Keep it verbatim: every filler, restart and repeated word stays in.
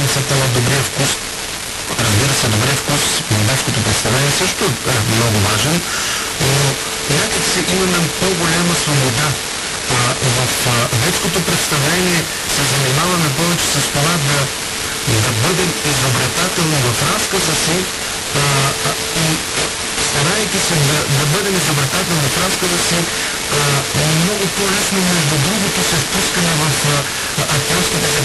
са по-добрия вкус. Разбира се, добрия вкус, молдавското представление също е много важен, но някак си имаме по-голяма свобода. А, в а, детското представление се занимаваме повече с това да, да бъдем изобретателни в разказа си а, а, и старайки се да, да бъдем изобретателни в разказа си, а, много по-лесно между другото се впускаме в а, актьорските